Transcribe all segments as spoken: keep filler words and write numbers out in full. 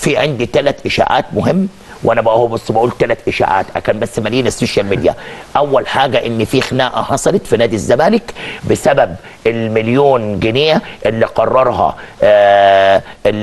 في عندي ثلاث اشاعات مهم، وانا بقى هو بص بقول ثلاث اشاعات كان بس مالين السوشيال ميديا. اول حاجه ان في خناقه حصلت في نادي الزمالك بسبب المليون جنيه اللي قررها آه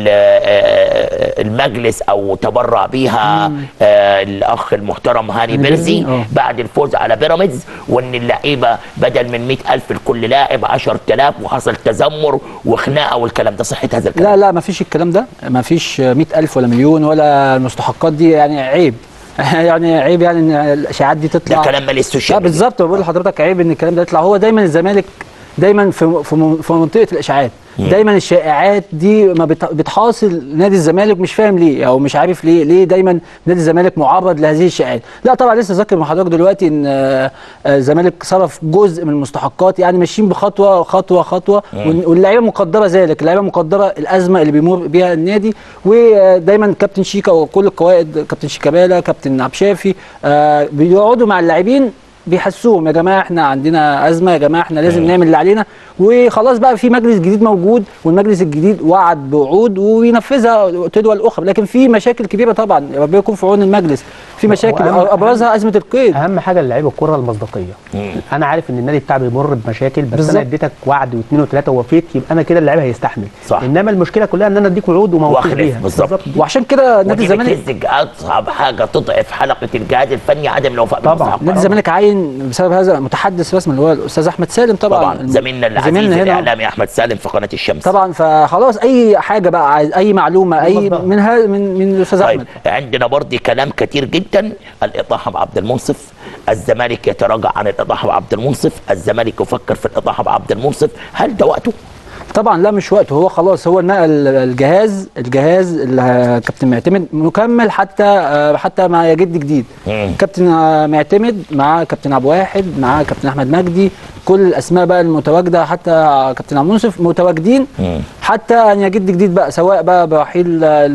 المجلس او تبرع بيها آه الاخ المحترم هاني بيرزي بعد الفوز على بيراميدز، وان اللعيبه بدل من مئة ألف لكل لاعب عشرة آلاف، وحصل تذمر وخناقه والكلام ده. صحه هذا الكلام؟ لا لا ما فيش الكلام ده، ما فيش مئة ألف ولا مليون ولا المستحقات دي، يعني عيب يعني عيب يعني ان الاشاعات دي تطلع. ده كلام مال السوشيال ميديا. بالظبط بقول لحضرتك عيب ان الكلام ده يطلع. هو دايما الزمالك دايما في في منطقه الاشاعات، دايما الشائعات دي ما بتحاصل نادي الزمالك، مش فاهم ليه او مش عارف ليه ليه دايما نادي الزمالك معرض لهذه الشائعات. لا طبعا لسه ذاكر مع حضرتك دلوقتي ان الزمالك صرف جزء من المستحقات، يعني ماشيين بخطوه خطوه خطوه، واللعيبه مقدره ذلك، اللعيبه مقدره الازمه اللي بيمر بيها النادي. ودايما كابتن شيكا وكل القوائد، كابتن شيكابالا، كابتن عبد الشافي، بيقعدوا مع اللاعبين بيحسوهم يا جماعه احنا عندنا ازمه، يا جماعه احنا لازم نعمل اللي علينا. وخلاص بقى في مجلس جديد موجود، والمجلس الجديد وعد بوعود وينفذها تدوى الاخرى، لكن في مشاكل كبيره طبعا ربنا يكون في عون المجلس. في مشاكل ابرزها ازمه القيد. اهم حاجه للاعيب الكره المصداقيه. انا عارف ان النادي بتاعي بيمر بمشاكل، بس بالزبط. انا اديتك وعد واثنين وثلاثه ووفيت، يبقى انا كده اللاعب هيستحمل. صح. انما المشكله كلها ان انا اديك وعود وما وفيش بيها. بالظبط. وعشان كده نادي الزمالك اصعب حاجه تضعف حلقه الجهاز الفني عدم الوفاء طبعا. نادي الزمالك عاين بسبب هذا متحدث رسمي اللي هو الاستاذ احمد سالم طبعا, طبعا. زميلنا العزيز الاعلامي احمد سالم في قناه الشمس طبعا. فخلاص اي حاجه بقى عايز اي معلومه اي من هذا من من الاستاذ طيب. احمد. عندنا برضه كلام كتير جدا. الاطاحه بعبد المنصف، الزمالك يتراجع عن الاطاحه بعبد المنصف، الزمالك يفكر في الاطاحه بعبد المنصف، هل ده وقته؟ طبعا لا مش وقته. هو خلاص هو نقل الجهاز الجهاز اللي كابتن معتمد مكمل حتى حتى مع يجد جديد. مم. كابتن معتمد مع كابتن عبد الواحد مع كابتن احمد مجدي، كل الاسماء بقى المتواجده حتى كابتن عبد المنصف متواجدين. مم. حتى ان يجد جديد بقى، سواء بقى برحيل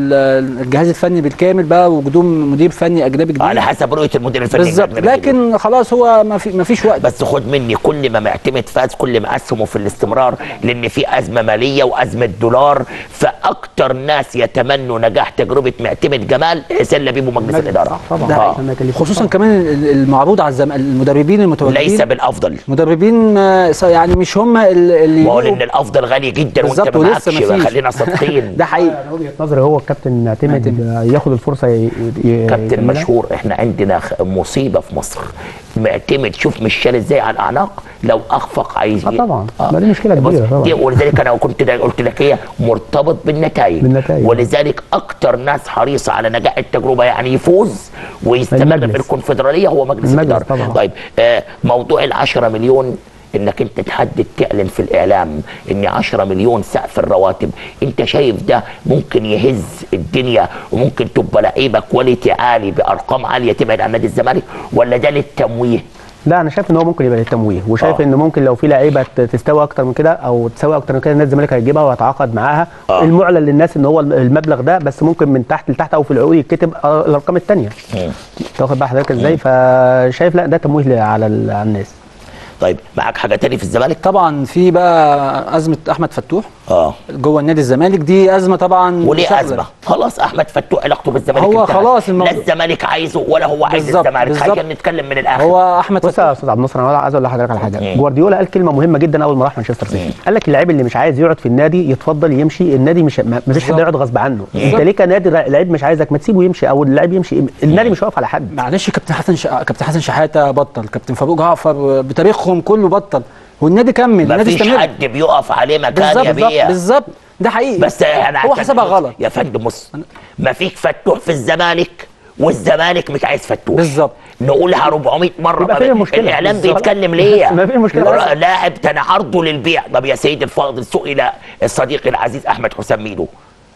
الجهاز الفني بالكامل بقى وقدوم مدير فني اجنبي جديد على حسب رؤيه المدير الفني بالظبط. لكن خلاص هو ما في ما فيش وقت. بس خد مني، كل ما معتمد فاز كل ما اسهمه في الاستمرار، لان في ازمه ماليه وازمه دولار، فاكتر ناس يتمنوا نجاح تجربه معتمد جمال حسين لبيب ومجلس الاداره طبعا. آه. خصوصا كمان المعروض على المدربين المتواجدين ليس بالافضل. مدربين يعني مش هم اللي بقول ان الافضل غالي جدا وانت ما معكش، خلينا صادقين. ده حقيقي. انا وجهه نظري هو الكابتن معتمد ياخد الفرصه ي... ي... كابتن مشهور. احنا عندنا مصيبه في مصر، معتمد شوف مش شال ازاي على الاعناق، لو اخفق عايز اه طبعا. آه. دي مشكله كبيره طبعا. ولذلك انا كنت قلت لك هي مرتبط بالنتائج. بالنتائج. ولذلك اكتر ناس حريصه على نجاح التجربه يعني يفوز ويستمر في الكونفدراليه هو مجلس الاداره. طيب آه موضوع ال عشرة مليون، انك انت تحدد تعلن في الاعلام ان عشرة مليون سقف الرواتب، انت شايف ده ممكن يهز الدنيا وممكن تبقى لعيبه كواليتي عالي بارقام عاليه تبعد عن نادي الزمالك، ولا ده للتمويه؟ لا انا شايف ان هو ممكن يبقى للتمويه، وشايف آه. ان ممكن لو في لعيبه تستوي اكتر من كده او تساوي اكتر من كده نادي الزمالك هيجيبها وهيتعاقد معاها. آه. المعلن للناس ان هو المبلغ ده، بس ممكن من تحت لتحت او في العقود يتكتب الارقام الثانيه. تاخد بقى حضرتك ازاي؟ فشايف لا ده تمويه على الناس. طيب معاك حاجه تاني في الزمالك؟ طبعا في بقى ازمه احمد فتوح اه جوه النادي الزمالك، دي ازمه طبعا. وليه ازمه؟ خلاص احمد فتوح علاقته بالزمالك هو خلاص لا الزمالك عايزه ولا هو عايز الزمالك، خلينا نتكلم من الاخر. هو احمد بص يا استاذ عبد الناصر، انا عايز اقول لحضرتك على حاجه. جوارديولا قال كلمه مهمه جدا اول ما راح مانشستر سيتي، قال لك اللاعب اللي مش عايز يقعد في النادي يتفضل يمشي، النادي مش ما فيش حد يقعد غصب عنه. انت ليه كنادي لعيب مش عايزك ما تسيبه يمشي او اللاعب يمشي، النادي مش واقف على حد. معلش كابتن حسن شا... كابتن حسن شحاته بطل، كابتن فاروق جعفر بتاريخهم كله بطل، والنادي كمل. النادي استمر، مفيش حد بيقف عليه مكان يبيع. بالظبط ده حقيقي. بس انا هو حسبها غلط يا فندم. بص مفيش فتوح في الزمالك والزمالك مش عايز فتوح بالظبط، نقولها أربعمية مره. الاعلام بيتكلم ليه؟ ما في مشكله. لاعب كان عرضه للبيع. طب يا سيدي الفاضل، سئل الصديق العزيز احمد حسام ميدو،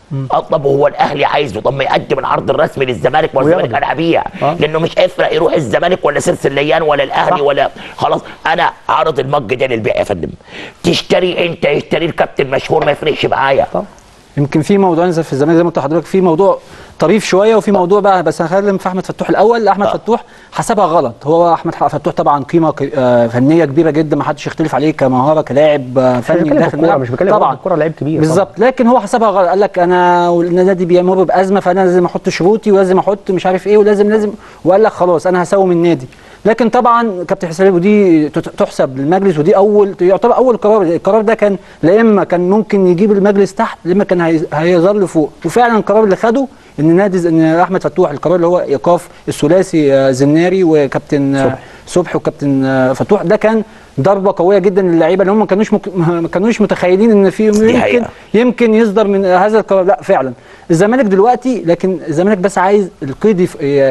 طب هو الاهلي عايزه، طب ما يقدم العرض الرسمي للزمالك والزمالك انا هبيع، لانه مش هيفرق يروح الزمالك ولا سيرس الليان ولا الاهلي صح. ولا خلاص انا عرض المج ده للبيع يا فندم. تشتري انت يشتري الكابتن مشهور ما يفرقش معايا. يمكن في موضوع نزل في الزمالك زي ما قلت لحضرتك، في موضوع طريف شويه وفي موضوع بقى، بس هنتكلم في احمد فتوح الاول. احمد آه. فتوح حسبها غلط. هو احمد فتوح طبعا قيمه فنيه كبيره جدا ما حدش يختلف عليه كمهاره كلاعب فني داخل الملعب، مش بتكلم طبعا الكوره لعيب كبير بالظبط، لكن هو حسبها غلط. قال لك انا النادي بيمر بازمه فانا لازم احط شروطي ولازم احط مش عارف ايه ولازم لازم وقال لك خلاص انا هساوم النادي. لكن طبعا كابتن حسين ودي تحسب للمجلس، ودي اول يعتبر اول قرار. القرار ده كان لا اما كان ممكن يجيب المجلس تحت لا اما كان هيظل فوق، وفعلا القرار اللي خده ان نادي ان احمد فتوح القرار اللي هو ايقاف الثلاثي زناري وكابتن صبحي وكابتن فتوح ده كان ضربه قويه جدا للعيبه اللي هم ما كانوش مك... ما كانوش متخيلين ان في يمكن يمكن يصدر من هذا القرار. لا فعلا الزمالك دلوقتي، لكن الزمالك بس عايز القيد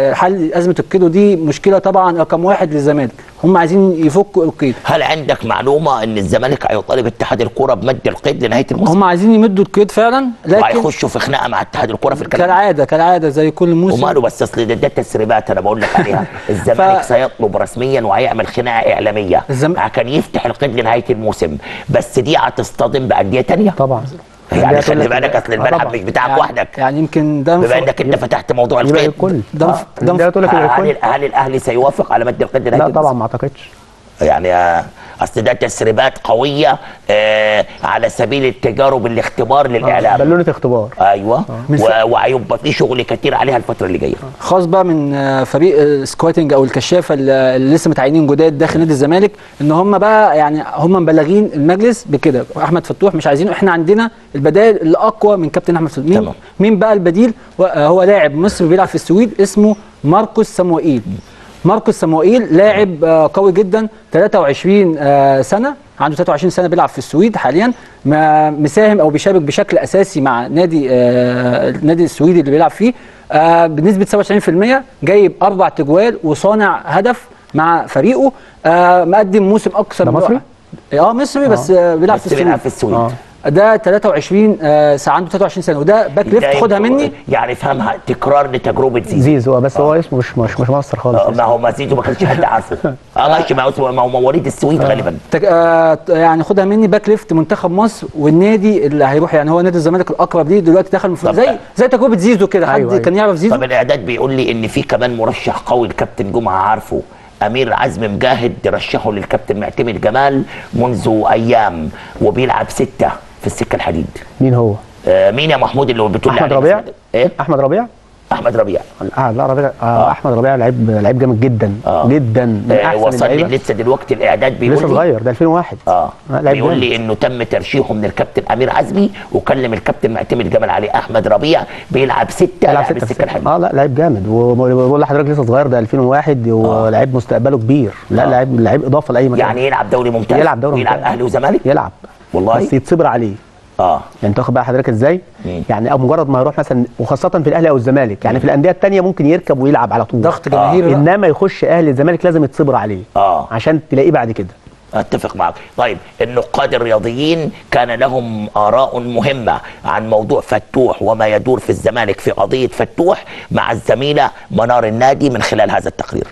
حل ازمه القيد، ودي مشكله طبعا رقم واحد للزمالك، هم عايزين يفكوا القيد. هل عندك معلومه ان الزمالك هيطالب اتحاد الكوره بمد القيد لنهايه الموسم؟ هم عايزين يمدوا القيد فعلا، لكن وهيخشوا في خناقه مع اتحاد الكوره في الكلام كالعاده كالعاده زي كل موسم. وماله بس اصل ده, ده تسريبات انا بقول لك عليها. الزمالك ف... سيطلب رسميا وهيعمل خناقه اعلاميه الزم... عشان يفتح القيد لنهايه الموسم، بس دي هتصطدم بانديه ثانيه طبعا. يعني خلي بالك اصل الملعب مش بتاعك يعني وحدك، يعني يمكن ده بما انك انت فتحت موضوع القيد الكل ده ده تقول لك هل هل الاهلي سيوافق على مد القيد لنهايه لا طبعا ما اعتقدش. يعني آه اصل ده تسريبات قويه آه على سبيل التجارب الاختبار للاعلام، بالونه اختبار ايوه آه وهيبقى في شغل كتير عليها الفتره اللي جايه آه. خاص بقى من آه فريق السكواتنج او الكشافه اللي لسه متعينين جداد داخل نادي الزمالك، ان هم بقى يعني هم مبلغين المجلس بكده. احمد فتوح مش عايزينه، احنا عندنا البدائل اللي اقوى من كابتن احمد فتوح. مين, مين بقى البديل؟ هو لاعب مصري بيلعب في السويد اسمه ماركوس ساموئيل. ماركوس ساموئيل لاعب قوي جدا، ثلاثة وعشرين سنه، عنده ثلاثة وعشرين سنه، بيلعب في السويد حاليا، مساهم او بيشارك بشكل اساسي مع نادي النادي السويدي اللي بيلعب فيه بنسبه سبعة وتسعين بالمئة، جايب اربع تجوال وصانع هدف مع فريقه، مقدم موسم اكثر من مصري؟ اه مصري بس آه بيلعب في السويد. في السويد آه. ده ثلاثة وعشرين آه عنده ثلاثة وعشرين سنه، وده باك ليفت خدها مني. يعني فهمها تكرار لتجربه زيزو. زيزو بس آه. هو اسمه مش مش مش مصر خالص. آه ما هو ما زيزو ما كانش حد عارفه. اه ماشي، ما هو مواليد السويد غالبا. آه يعني خدها مني باك ليفت منتخب مصر، والنادي اللي هيروح يعني هو نادي الزمالك الاقرب ليه دلوقتي، دخل زي زي تجربه زيزو كده. حد أيوة كان يعرف زيزو؟ طب الاعداد بيقول لي ان في كمان مرشح قوي الكابتن جمعه عارفه، امير عزمي مجاهد، رشحه للكابتن معتمد جمال منذ ايام وبيلعب سته في السكه الحديد. مين هو؟ آه مين يا محمود اللي بتقول لي؟ احمد ربيع؟ ايه؟ احمد ربيع؟ احمد ربيع اه لا ربيع آه آه. احمد ربيع لعيب لعيب جامد جدا آه. جدا، من آه احسن وصلني لسه دلوقتي الاعداد بيقول لسه صغير، ده ألفين وواحد اه, آه بيقول لي انه تم ترشيحه من الكابتن امير عزمي، وكلم الكابتن معتمد جمال عليه. احمد ربيع بيلعب سته، بيلعب في السكه الحديد. اه لا لعيب جامد، وبقول لحضرتك لسه صغير، ده ألفين وواحد ولعيب مستقبله كبير. لا آه. لعيب لعيب اضافه لاي مكان. يعني يلعب دوري ممتاز، يلعب دوري يلعب اهلي وزمالك، يلعب والله بس يتصبر عليه. اه يعني تاخد بقى حضرتك ازاي؟ مم. يعني او مجرد ما يروح مثلا، وخاصه في الاهلي او الزمالك، يعني مم. في الانديه الثانيه ممكن يركب ويلعب على طول، ضغط جماهير آه. انما يخش اهلي الزمالك لازم يتصبر عليه اه عشان تلاقيه بعد كده. اتفق معك. طيب النقاد الرياضيين كان لهم اراء مهمه عن موضوع فتوح وما يدور في الزمالك في قضيه فتوح مع الزميله منار النادي من خلال هذا التقرير.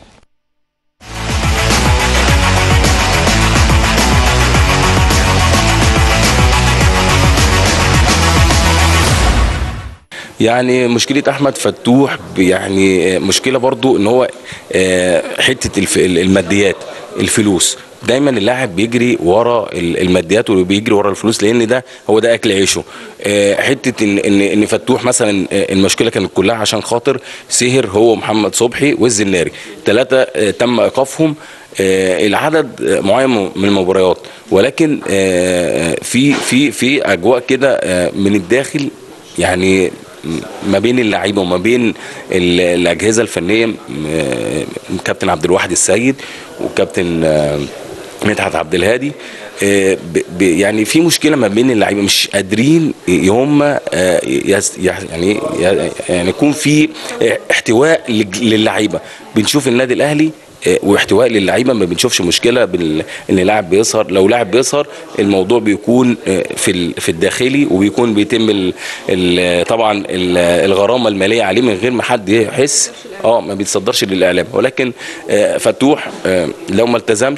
يعني مشكله احمد فتوح يعني مشكله برضو ان هو حته الماديات، الفلوس. دايما اللاعب بيجري ورا الماديات وبيجري ورا الفلوس، لان ده هو ده اكل عيشه. حته ان ان ان فتوح مثلا المشكله كانت كلها عشان خاطر سهر هو محمد صبحي والزناري، ثلاثه تم ايقافهم العدد معين من المباريات، ولكن في في في اجواء كده من الداخل يعني ما بين اللعيبه وما بين الاجهزه الفنيه، كابتن عبد الواحد السيد وكابتن مدحت عبد الهادي، يعني في مشكله ما بين اللعيبه، مش قادرين هم يعني يعني يكون في احتواء للعيبه. بنشوف النادي الاهلي واحتواء للعيبه، ما بنشوفش مشكله بال... ان لاعب بيسهر. لو لاعب بيسهر الموضوع بيكون في في الداخلي، وبيكون بيتم ال... ال... طبعا ال... الغرامه الماليه عليه من غير ما حد يحس، اه ما بيتصدرش للاعلام. ولكن فتوح لو ما التزمش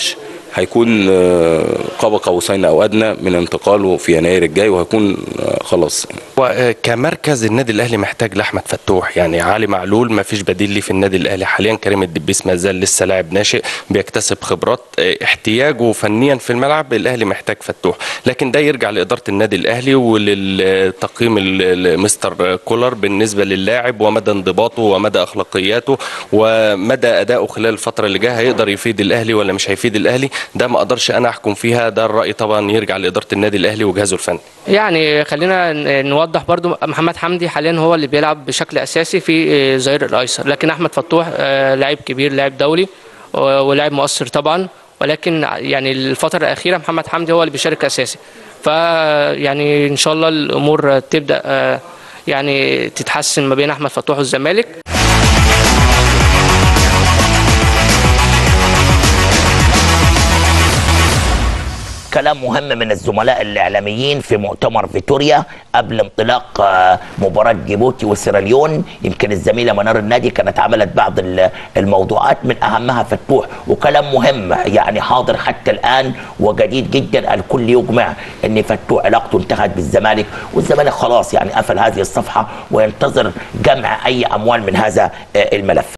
هيكون قاب قوسين او ادنى من انتقاله في يناير الجاي، وهيكون خلاص. وكمركز النادي الاهلي محتاج لاحمد فتوح، يعني علي معلول ما فيش بديل ليه في النادي الاهلي حاليا. كريم الدبيس ما زال لسه لاعب ناشئ بيكتسب خبرات، احتياجه فنيا في الملعب الاهلي محتاج فتوح، لكن ده يرجع لاداره النادي الاهلي وللتقييم المستر كولر بالنسبه للاعب ومدى انضباطه ومدى اخلاقياته ومدى ادائه خلال الفتره اللي جايه، هيقدر يفيد الاهلي ولا مش هيفيد الاهلي. ده ما اقدرش انا احكم فيها، ده الراي طبعا يرجع لاداره النادي الاهلي وجهازه الفني. يعني خلينا نوضح برضو، محمد حمدي حاليا هو اللي بيلعب بشكل اساسي في ظهير الايسر، لكن احمد فتوح لاعب كبير، لاعب دولي ولاعب مؤثر طبعا، ولكن يعني الفتره الاخيره محمد حمدي هو اللي بيشارك اساسي. فيعني ان شاء الله الامور تبدا يعني تتحسن ما بين احمد فتوح والزمالك. كلام مهم من الزملاء الاعلاميين في مؤتمر فيتوريا قبل انطلاق مباراه جيبوتي وسيراليون. يمكن الزميله منار النادي كانت عملت بعض الموضوعات من اهمها فتوح، وكلام مهم يعني حاضر حتى الان وجديد جدا. الكل يجمع ان فتوح علاقته انتهت بالزمالك، والزمالك خلاص يعني قفل هذه الصفحه وينتظر جمع اي اموال من هذا الملف.